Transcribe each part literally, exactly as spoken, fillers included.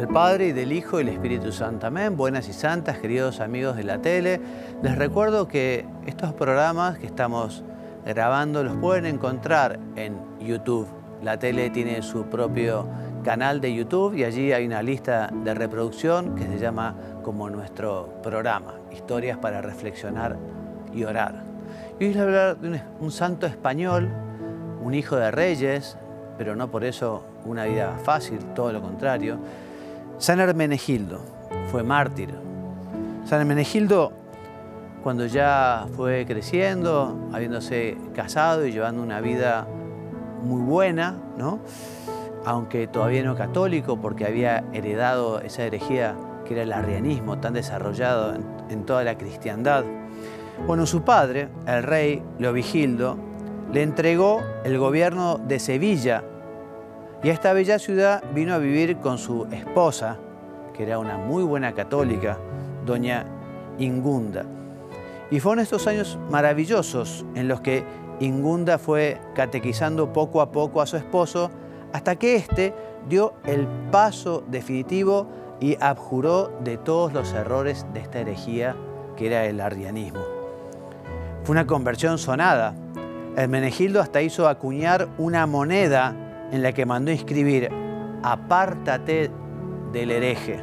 del Padre, y del Hijo, y del Espíritu Santo. Amén. Buenas y santas, queridos amigos de la tele. Les recuerdo que estos programas que estamos grabando los pueden encontrar en YouTube. La tele tiene su propio canal de YouTube y allí hay una lista de reproducción que se llama como nuestro programa, Historias para reflexionar y orar. Y hoy les voy a hablar de un, un santo español, un hijo de reyes, pero no por eso una vida fácil, todo lo contrario. San Hermenegildo fue mártir. San Hermenegildo, cuando ya fue creciendo, habiéndose casado y llevando una vida muy buena, ¿no? Aunque todavía no católico, porque había heredado esa herejía que era el arrianismo tan desarrollado en, en toda la cristiandad. Bueno, su padre, el rey Leovigildo, le entregó el gobierno de Sevilla y a esta bella ciudad vino a vivir con su esposa, que era una muy buena católica, doña Ingunda. Y fueron estos años maravillosos en los que Ingunda fue catequizando poco a poco a su esposo hasta que éste dio el paso definitivo y abjuró de todos los errores de esta herejía que era el arrianismo. Fue una conversión sonada. Hermenegildo hasta hizo acuñar una moneda en la que mandó inscribir: apártate del hereje.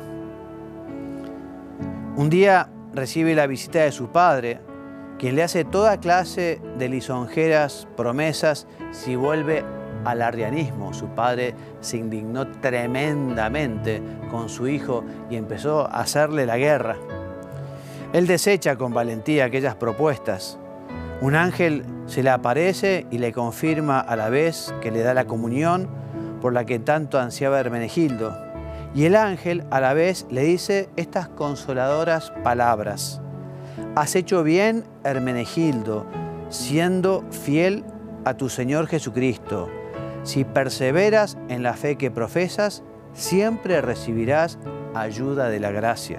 Un día recibe la visita de su padre, quien le hace toda clase de lisonjeras promesas si vuelve al arrianismo. Su padre se indignó tremendamente con su hijo y empezó a hacerle la guerra. Él desecha con valentía aquellas propuestas. Un ángel se le aparece y le confirma a la vez que le da la comunión por la que tanto ansiaba Hermenegildo. Y el ángel a la vez le dice estas consoladoras palabras: has hecho bien, Hermenegildo, siendo fiel a tu Señor Jesucristo. Si perseveras en la fe que profesas, siempre recibirás ayuda de la gracia.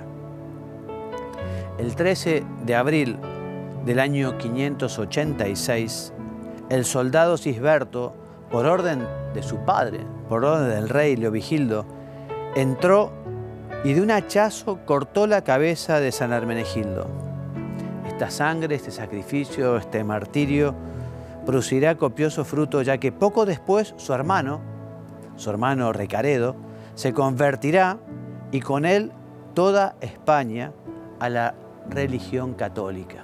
El trece de abril del año quinientos ochenta y seis, el soldado Cisberto, por orden de su padre, por orden del rey Leovigildo, entró y de un hachazo cortó la cabeza de San Hermenegildo. Esta sangre, este sacrificio, este martirio, producirá copioso fruto, ya que poco después su hermano, su hermano Recaredo, se convertirá y con él toda España a la religión católica.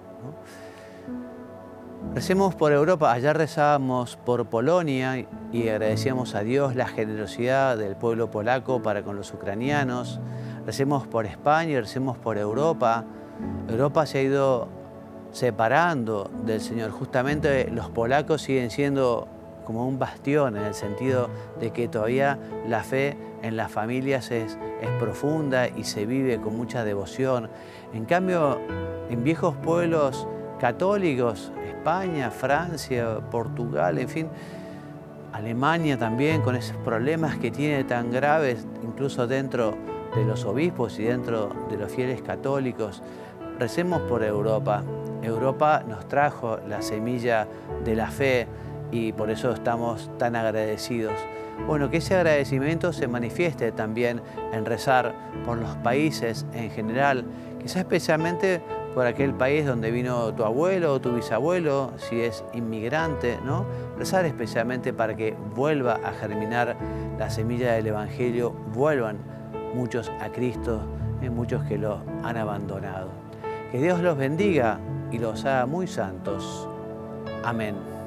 Recemos por Europa. Ayer rezábamos por Polonia y agradecíamos a Dios la generosidad del pueblo polaco para con los ucranianos. Recemos por España y recemos por Europa. Europa se ha ido separando del Señor. Justamente los polacos siguen siendo como un bastión, en el sentido de que todavía la fe en las familias es, es profunda y se vive con mucha devoción. En cambio, en viejos pueblos católicos, España, Francia, Portugal, en fin, Alemania también, con esos problemas que tiene tan graves, incluso dentro de los obispos y dentro de los fieles católicos. Recemos por Europa. Europa nos trajo la semilla de la fe y por eso estamos tan agradecidos. Bueno, que ese agradecimiento se manifieste también en rezar por los países en general, quizás especialmente por aquel país donde vino tu abuelo o tu bisabuelo, si es inmigrante, ¿no? Rezar especialmente para que vuelva a germinar la semilla del Evangelio, vuelvan muchos a Cristo, y muchos que lo han abandonado. Que Dios los bendiga y los haga muy santos. Amén.